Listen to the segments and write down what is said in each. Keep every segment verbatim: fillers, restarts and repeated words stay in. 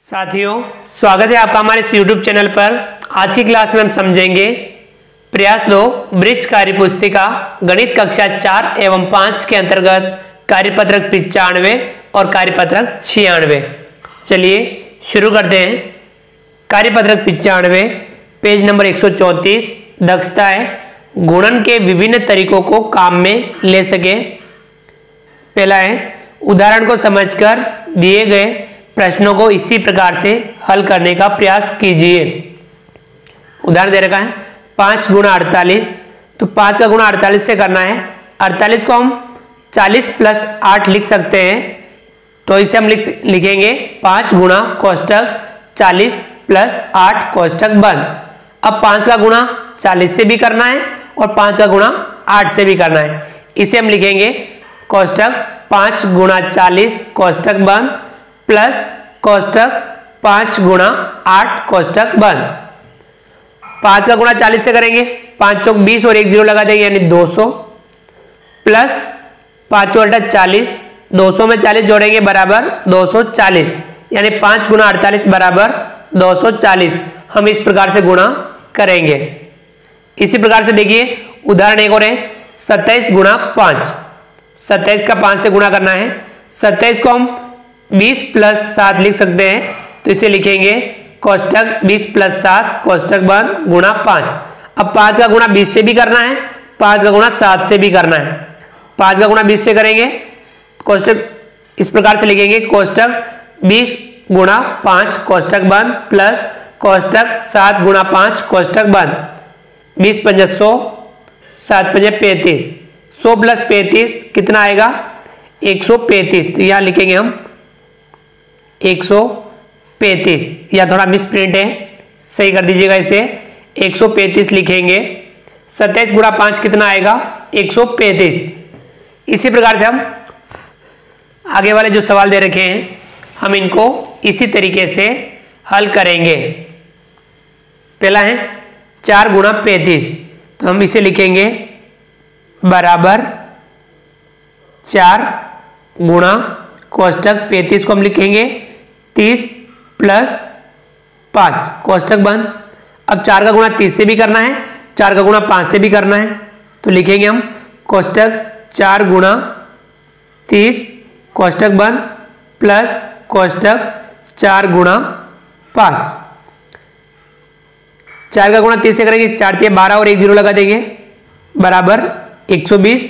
साथियों, स्वागत है आपका हमारे इस यूट्यूब चैनल पर। आज की क्लास में हम समझेंगे प्रयास दो ब्रिज कार्य पुस्तिका गणित कक्षा चार एवं पाँच के अंतर्गत कार्यपत्रक पिचानवे और कार्यपत्रक छियानवे। चलिए शुरू करते हैं। कार्यपत्रक पिचानवे पेज नंबर एक सौ चौंतीस। दक्षता है गुणन के विभिन्न तरीकों को काम में ले सके। पहला है उदाहरण को समझकर दिए गए प्रश्नों को इसी प्रकार से हल करने का प्रयास कीजिए। उदाहरण दे रखा है पाँच गुणा अड़तालीस, तो पाँच का गुणा अड़तालीस से करना है। अड़तालीस को हम चालीस प्लस आठ लिख सकते हैं, तो इसे हम लिख लिखेंगे पाँच गुणा कोष्टक चालीस प्लस आठ कोष्टक बंद। अब पाँच का गुणा चालीस से भी करना है और पाँच का गुणा आठ से भी करना है। इसे हम लिखेंगे कोष्टक पाँच गुणा चालीस कोष्टक बंद प्लस कोष्टक पाँच गुणा आठ कोष्टक बंद। पाँच का गुणा चालीस से करेंगे, पाँच चौक बीस और एक जीरो लगा देंगे यानी दो सौ प्लस पाँच चौटा चालीस, दो सौ में चालीस जोड़ेंगे बराबर दो सौ चालीस, यानी पाँच गुणा अड़तालीस बराबर दो सौ चालीस। हम इस प्रकार से गुणा करेंगे। इसी प्रकार से देखिए उदाहरण एक और है सत्ताईस गुणा पाँच। सत्ताईस का पाँच से गुणा करना है। सत्ताईस को हम बीस प्लस सात लिख सकते हैं, तो इसे लिखेंगे कोष्टक बीस प्लस सात कोष्टक बंद गुणा पाँच। अब पाँच का गुणा बीस से भी करना है, पाँच का गुणा सात से भी करना है। पाँच का गुणा बीस से करेंगे, कोष्टक इस प्रकार से लिखेंगे कोष्टक बीस गुणा पाँच कोष्टक बंद प्लस कोष्टक सात गुणा पाँच कोष्टक बंद। बीस पंजा सौ, सात पंजे पैंतीस, सौ प्लस पैंतीस कितना आएगा एक सौ पैंतीस। तो यहाँ लिखेंगे हम एक सौ पैंतीस, या थोड़ा मिस प्रिंट है, सही कर दीजिएगा इसे। एक सौ पैंतीस लिखेंगे। सत्ताईस गुणा पाँच कितना आएगा एक सौ पैंतीस। इसी प्रकार से हम आगे वाले जो सवाल दे रखे हैं हम इनको इसी तरीके से हल करेंगे। पहला है चार गुणा पैंतीस, तो हम इसे लिखेंगे बराबर चार गुणा कोष्टक पैंतीस को हम लिखेंगे तीस प्लस पाँच कोष्टक बंद। अब चार का गुणा तीस से भी करना है, चार का गुणा पाँच से भी करना है, तो लिखेंगे हम कोष्टक चार गुणा तीस कोष्टक बंद प्लस कोष्टक चार गुणा पाँच। चार का गुणा तीस से करेंगे, चार तीन बारह और एक जीरो लगा देंगे बराबर एक सौ बीस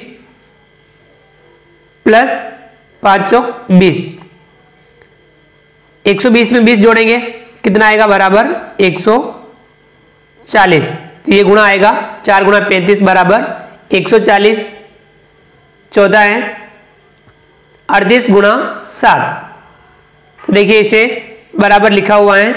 प्लस पाँच चौक बीस। एक सौ बीस में बीस जोड़ेंगे कितना आएगा बराबर एक सौ चालीस। तो ये गुणा आएगा चार गुणा पैंतीस बराबर एक सौ चालीस। चौदह है अड़तीस गुणा सात, तो देखिए इसे बराबर लिखा हुआ है।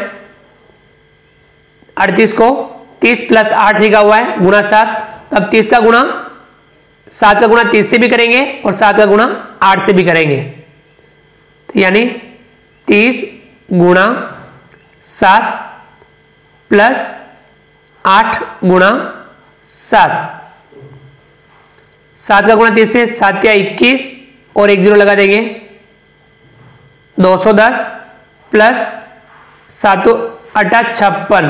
अड़तीस को तीस प्लस आठ लिखा हुआ है गुणा सात। अब तीस का गुणा सात का गुणा तीस से भी करेंगे और सात का गुणा आठ से भी करेंगे, तो यानी तीस गुणा सात प्लस आठ गुणा सात। सात का गुणा तीस से सात या इक्कीस और एक जीरो लगा देंगे दो सौ दस प्लस सातों अट्ठा छप्पन।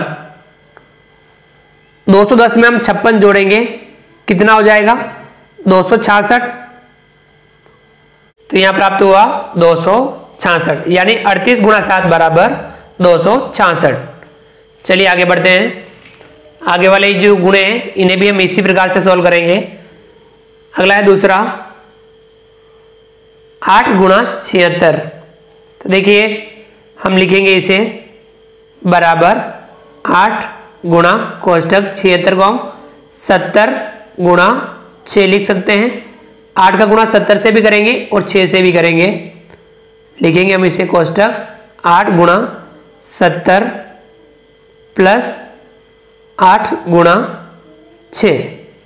दो सौ दस में हम छप्पन जोड़ेंगे कितना हो जाएगा दो सौ छियासठ। तो यहां प्राप्त हुआ दो सौ छियासठ, यानी अड़तीस गुणा सात बराबर दो सौ छियासठ। चलिए आगे बढ़ते हैं। आगे वाले जो गुणे हैं इन्हें भी हम इसी प्रकार से सॉल्व करेंगे। अगला है दूसरा आठ गुणा छिहत्तर, तो देखिए हम लिखेंगे इसे बराबर आठ गुणा कोष्टक छिहत्तर को हम सत्तर गुणा छः लिख सकते हैं। आठ का गुणा सत्तर से भी करेंगे और छः से भी करेंगे, लिखेंगे हम इसे कोष्टक आठ गुणा सत्तर प्लस आठ गुणा छः।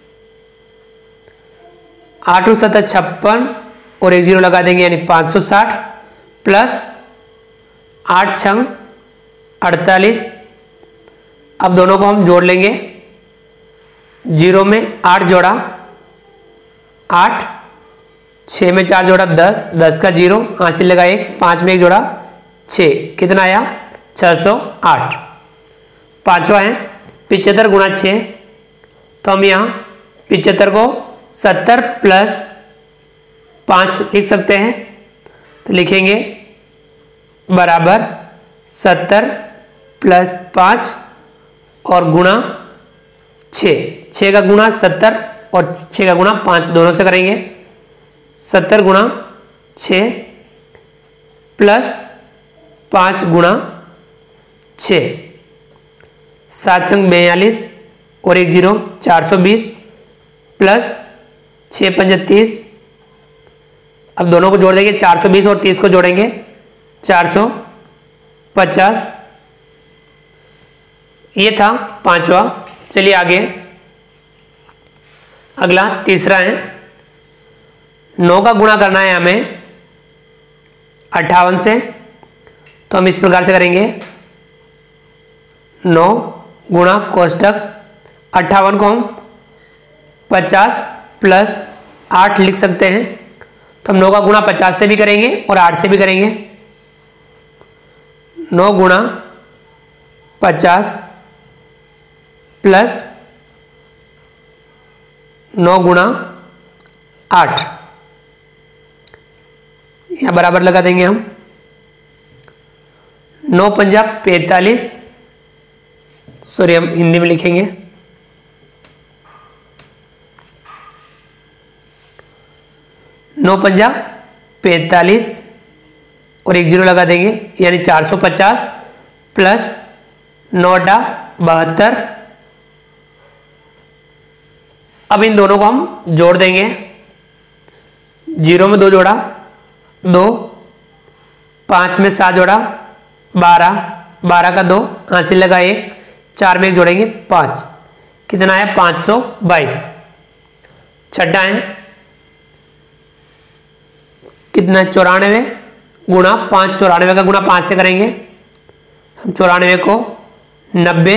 आठ सत्तर छप्पन और एक जीरो लगा देंगे यानी पाँच सौ साठ प्लस आठ छंग अड़तालीस। अब दोनों को हम जोड़ लेंगे, जीरो में आठ जोड़ा आठ, छः में चार जोड़ा दस, दस का जीरो हासिल लगा एक, पाँच में एक जोड़ा छः, कितना आया छः सौ आठ। पांचवा है पिचहत्तर गुणा छः, तो हम यहाँ पिचहत्तर को सत्तर प्लस पाँच लिख सकते हैं, तो लिखेंगे बराबर सत्तर प्लस पाँच और गुणा छः, छः का गुणा सत्तर और छः का गुणा पाँच दोनों से करेंगे। सत्तर गुणा छः प्लस पाँच गुणा छः, सात संग बयालीस और एक जीरो चार सौ बीस प्लस छः पंजा तीस। अब दोनों को जोड़ देंगे, चार सौ बीस और तीस को जोड़ेंगे, चार सौ पचास। ये था पांचवा। चलिए आगे, अगला तीसरा है, नौ का गुणा करना है हमें अट्ठावन से, तो हम इस प्रकार से करेंगे, नौ गुणा कोष्टक अट्ठावन को हम पचास प्लस आठ लिख सकते हैं, तो हम नौ का गुणा पचास से भी करेंगे और आठ से भी करेंगे। नौ गुणा पचास प्लस नौ गुणा आठ, यहां बराबर लगा देंगे हम। नौ पंजा पैंतालीस, सॉरी हम हिंदी में लिखेंगे, नौ पंजा पैंतालीस और एक जीरो लगा देंगे, यानी चार सौ पचास प्लस नौटा बहत्तर। अब इन दोनों को हम जोड़ देंगे, जीरो में दो जोड़ा दो, पाँच में सात जोड़ा बारह, बारह का दो हासिल लगा एक, चार में एक जोड़ेंगे पाँच, कितना है पाँच सौ बाईस। छठा है कितना, चौरानवे गुणा पाँच, चौरानवे का गुणा पाँच से करेंगे, हम चौरानवे को नब्बे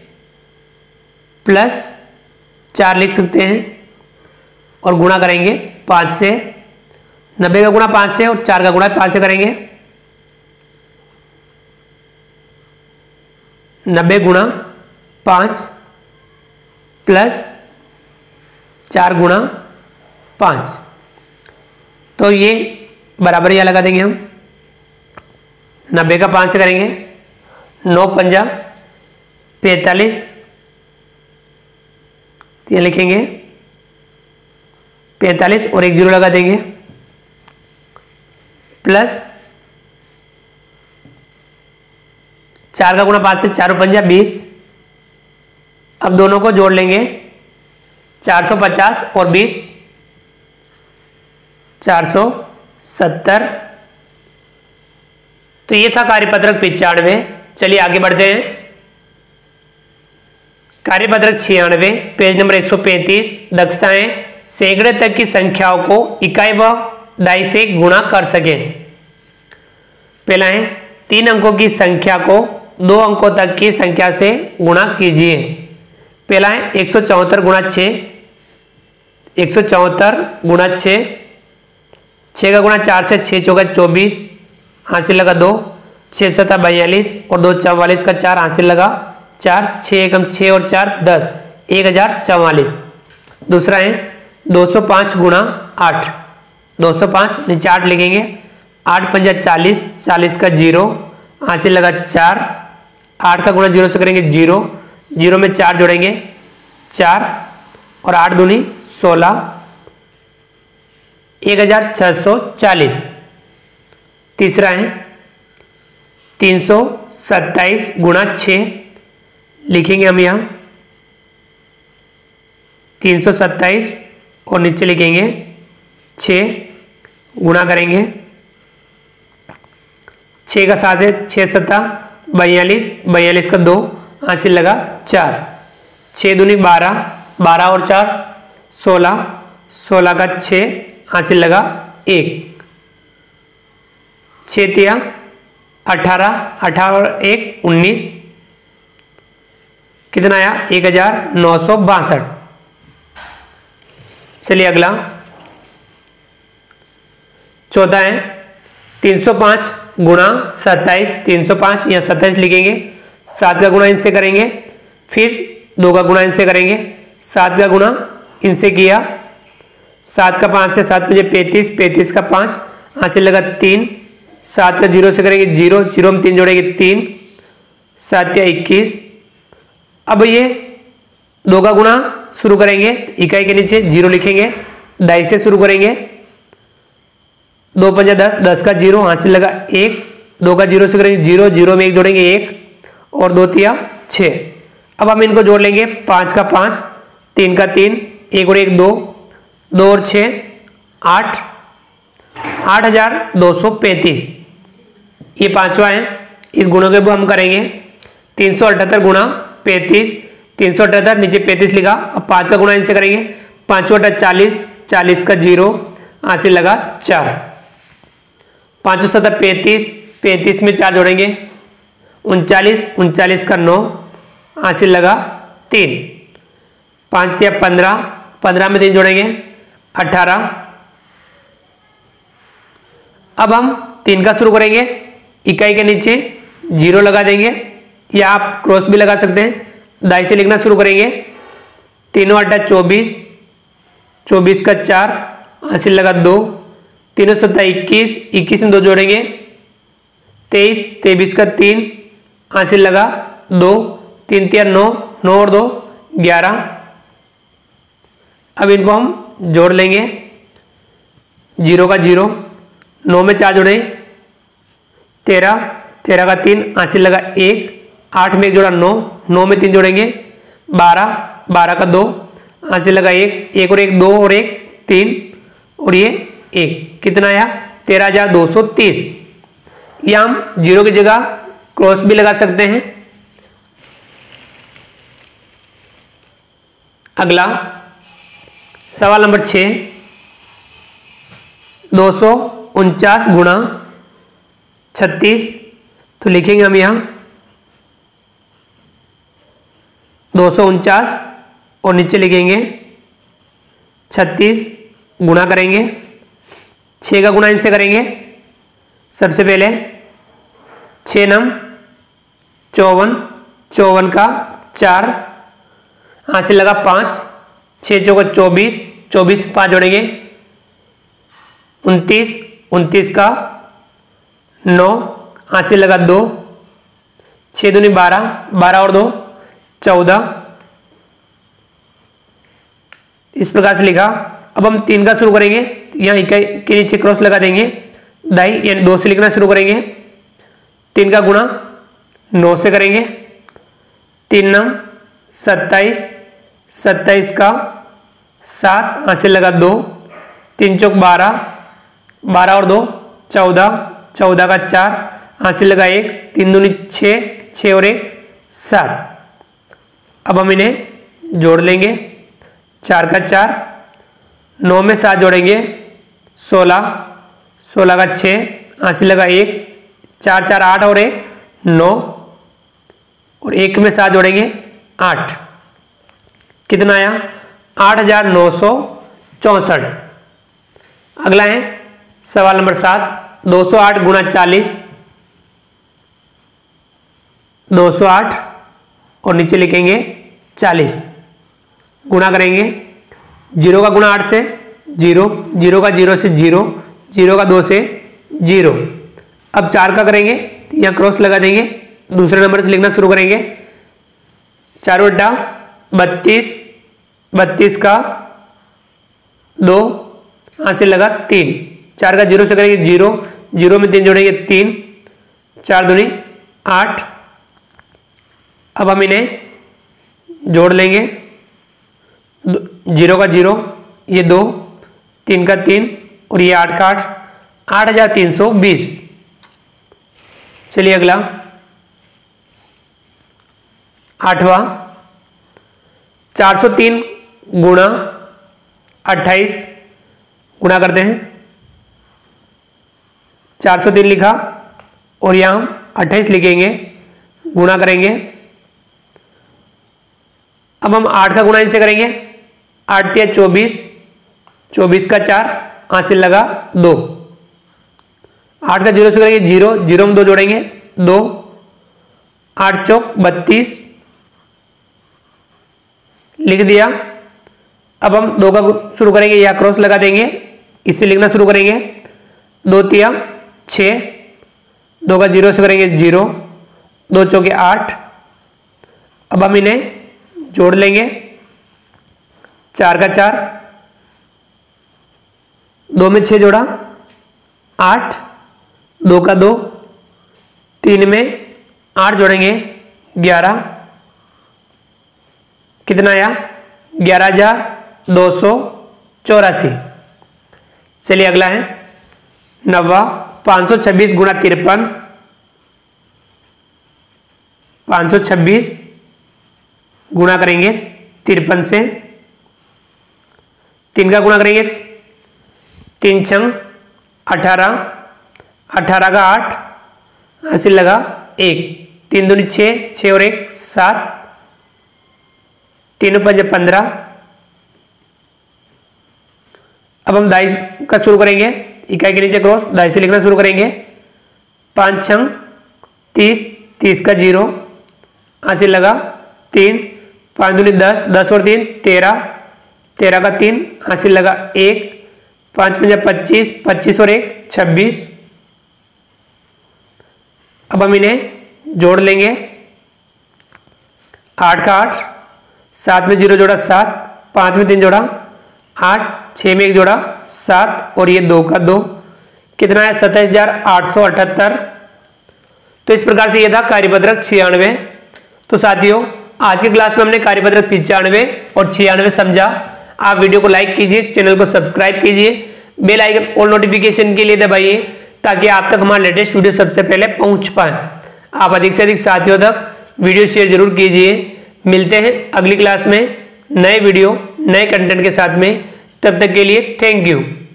प्लस चार लिख सकते हैं और गुणा करेंगे पाँच से। नब्बे का गुणा पाँच से और चार का गुणा पाँच से करेंगे, नब्बे गुणा पाँच प्लस चार गुणा पाँच, तो ये बराबर यह लगा देंगे हम। नब्बे का पाँच से करेंगे, नौ पंजा पैंतालीस, ये लिखेंगे पैंतालीस और एक जीरो लगा देंगे, प्लस चार का गुणा पाँच से, चार पंजा बीस। अब दोनों को जोड़ लेंगे, चार सौ पचास और बीस, चार सौ सत्तर। तो ये था कार्यपत्रक पिचानवे। चलिए आगे बढ़ते हैं। कार्यपत्रक छियानवे, पेज नंबर एक सौ पैंतीस, दक्षताएं सैकड़े तक की संख्याओं को इकाई व डाई से गुणा कर सकें। पहला है तीन अंकों की संख्या को दो अंकों तक की संख्या से गुणा कीजिए। पहला है एक सौ चौहत्तर गुणा छः, एक सौ चौहत्तर गुणा छः, छः का गुणा चार से, छः चौका चौबीस हासिल लगा दो, छः सत्ता बयालीस और दो चौवालीस का चार हासिल लगा चार, छः एकम छः और चार दस, एक हजार चौवालीस। दूसरा है दो सौ पाँच गुणा आठ, दो सौ पाँच नीचे आठ लिखेंगे, आठ पंजा चालीस, चालीस का जीरो हासिल लगा चार, आठ का गुणा जीरो से करेंगे जीरो, जीरो में चार जोड़ेंगे चार और आठ दूनी सोलह, एक हजार छः सौ चालीस। तीसरा है तीन सौ सत्ताईस गुणा छः, लिखेंगे हम यहाँ तीन सौ सत्ताईस और नीचे लिखेंगे छः, गुणा करेंगे छः का सात है, छः सत्ता बयालीस, बयालीस का दो हासिल लगा चार, छः दूनी बारह, बारह और चार सोलह, सोलह का छः हासिल लगा एक, छः तिया अठारह, अठारह और एक उन्नीस, कितना आया एक हजार नौ सौ बासठ। चलिए अगला चौथा है तीन सौ पाँच गुणा सत्ताईस, तीन सौ पाँच, यहाँ सत्ताईस लिखेंगे। सात का गुणा इनसे करेंगे, फिर दो का गुणा इनसे करेंगे, सात का गुणा इनसे किया, सात का पाँच से सात मुझे पैंतीस, पैंतीस का पाँच, यहाँ से लगा तीन, सात का जीरो से करेंगे जीरो, जीरो में तीन जोड़ेंगे तीन, सात या इक्कीस। अब ये दो का गुणा शुरू करेंगे, इकाई के नीचे जीरो लिखेंगे, दाई से शुरू करेंगे, दो पंजा दस, दस का जीरो, यहाँ से लगा एक, दो का जीरो से करेंगे जीरो, जीरो में एक जोड़ेंगे एक, और दो तिया छः। अब हम इनको जोड़ लेंगे, पाँच का पाँच, तीन का तीन, एक और एक दो, दो और छः आठ, आठ हजार दो सौ पैंतीस। ये पांचवा है। इस गुणों के हम करेंगे, तीन सौ अठहत्तर गुणा पैंतीस, तीन सौ अठहत्तर नीचे पैंतीस लिखा, अब पाँच का गुणा इनसे करेंगे, पाँच अठा चालीस, चालीस का जीरो, यहाँ से लगा चार, पाँच सौ सत्तर पैंतीस, पैंतीस में चार जोड़ेंगे उनचालीस, उनचालीस का नौ, यहाँ से लगा तीन, पाँच तिया पंद्रह, पंद्रह में तीन जोड़ेंगे अठारह। अब हम तीन का शुरू करेंगे, इकाई के नीचे जीरो लगा देंगे, या आप क्रॉस भी लगा सकते हैं। दाई से लिखना शुरू करेंगे, तीनों अट्ठा चौबीस, चौबीस का चार, यहाँ से लगा दो, तीनों सत्ता इक्कीस, इक्कीस में दो जोड़ेंगे तेईस, तेईस का तीन, यहाँ से लगा दो, तीन तिया नौ, नौ और दो ग्यारह। अब इनको हम जोड़ लेंगे, जीरो का जीरो, नौ में चार जोड़े तेरह, तेरह का तीन, यहाँ से लगा एक, आठ में एक जोड़ा नौ, नौ में तीन जोड़ेंगे बारह, बारह का दो, यहाँ से लगा एक, एक और एक दो और एक तीन, और ये एक, कितना आया तेरह हजार दो सौ तीस। या हम जीरो की जगह क्रॉस भी लगा सकते हैं। अगला सवाल नंबर छः, दो सौ उनचास गुणा छत्तीस, तो लिखेंगे हम यहाँ दो सौ उनचास और नीचे लिखेंगे छत्तीस, गुणा करेंगे, छः का गुणा इनसे करेंगे। सबसे पहले छः नम चौवन, चौवन का चार, यहाँ से लगा पाँच, छः चौका चौबीस, चौबीस पाँच जोड़ेंगे उनतीस, उनतीस का नौ, यहाँ से लगा दो, छः दूनी बारह, बारह और दो चौदह, इस प्रकार से लिखा। अब हम तीन का शुरू करेंगे, यहाँ इकाई के नीचे क्रॉस लगा देंगे, दाई यानी दो से लिखना शुरू करेंगे, तीन का गुणा नौ से करेंगे, तीन नम सत्ताईस, सत्ताईस का सात, यहाँ से लगा दो, तीन चौक बारह, बारह और दो चौदह, चौदह का चार, यहाँ से लगा एक, तीन दूनी छः, छः और एक सात। अब हम इन्हें जोड़ लेंगे, चार का चार, नौ में सात जोड़ेंगे सोलह, सोलह का छः, यहाँ से लगा एक, चार चार आठ और एक नौ, और एक में सात जोड़ेंगे आठ, कितना आया आठ हजार नौ सौ चौंसठ। अगला है सवाल नंबर सात, दो सौ आठ गुणा चालीस, दो सौ आठ और नीचे लिखेंगे चालीस, गुणा करेंगे, जीरो का गुणा आठ से जीरो, जीरो का जीरो से जीरो, जीरो का दो से जीरो। अब चार का करेंगे, यहाँ क्रॉस लगा देंगे, दूसरे नंबर से लिखना शुरू करेंगे, चार बट्टा बत्तीस, बत्तीस का दो, यहाँ से लगा तीन, चार का जीरो से करेंगे जीरो, जीरो में तीन जोड़ेंगे तीन, चार दूनी आठ। अब हम इन्हें जोड़ लेंगे, जीरो का जीरो, ये दो, तीन का तीन और ये आठ का आठ, आठ हजार तीन सौ बीस। चलिए अगला आठवां, चार सौ तीन गुणा अट्ठाईस, गुणा करते हैं, चार सौ तीन लिखा और यहाँ हम अट्ठाईस लिखेंगे, गुणा करेंगे। अब हम आठ का गुणा इनसे करेंगे, आठ तिया चौबीस, चौबीस का चार, यहाँ से लगा दो, आठ का जीरो से करेंगे जीरो, जीरो में दो जोड़ेंगे दो, आठ चौक बत्तीस लिख दिया। अब हम दो का शुरू करेंगे या क्रॉस लगा देंगे, इससे लिखना शुरू करेंगे। दो तिया छः, दो का जीरो से करेंगे जीरो, दो चौके आठ। अब हम इन्हें जोड़ लेंगे, चार का चार, दो में छः जोड़ा आठ, दो का दो, तीन में आठ जोड़ेंगे ग्यारह, कितना आया ग्यारह हजार दो सौ चौरासी। चलिए अगला है नब्बा, पाँच सौ छब्बीस गुणा तिरपन, पाँच सौ छब्बीस गुणा करेंगे तिरपन से, तीन का गुणा करेंगे तीन छंग अठारह, अठारह का आठ, हासिल लगा एक, तीन दूनी छः, छः और एक सात, तीनों पंजे पंद्रह। अब हम दाई का शुरू करेंगे, इकाई के नीचे क्रॉस, दाई से लिखना शुरू करेंगे। पाँच छंग तीस, तीस का जीरो, हासिल लगा तीन, पाँच दूनी दस, दस और तीन तेरह, तेरह का तीन, हासिल लगा एक, पाँच पंजा पच्चीस, पच्चीस और एक छब्बीस। अब हम इन्हें जोड़ लेंगे, आठ का आठ, सात में जीरो जोड़ा सात, पाँच में तीन जोड़ा आठ, छः में एक जोड़ा सात और ये दो का दो, कितना है सत्ताईस हजार आठ सौ अठहत्तर। तो इस प्रकार से ये था कार्यपत्रक छियानवे। तो साथियों आज की क्लास में हमने कार्यपत्रक पिचानवे और छियानवे समझा। आप वीडियो को लाइक कीजिए, चैनल को सब्सक्राइब कीजिए, बेल आइकन और नोटिफिकेशन के लिए दबाइए ताकि आप तक हमारा लेटेस्ट वीडियो सबसे पहले पहुंच पाए। आप अधिक से अधिक साथियों तक वीडियो शेयर जरूर कीजिए। मिलते हैं अगली क्लास में नए वीडियो नए कंटेंट के साथ में, तब तक के लिए थैंक यू।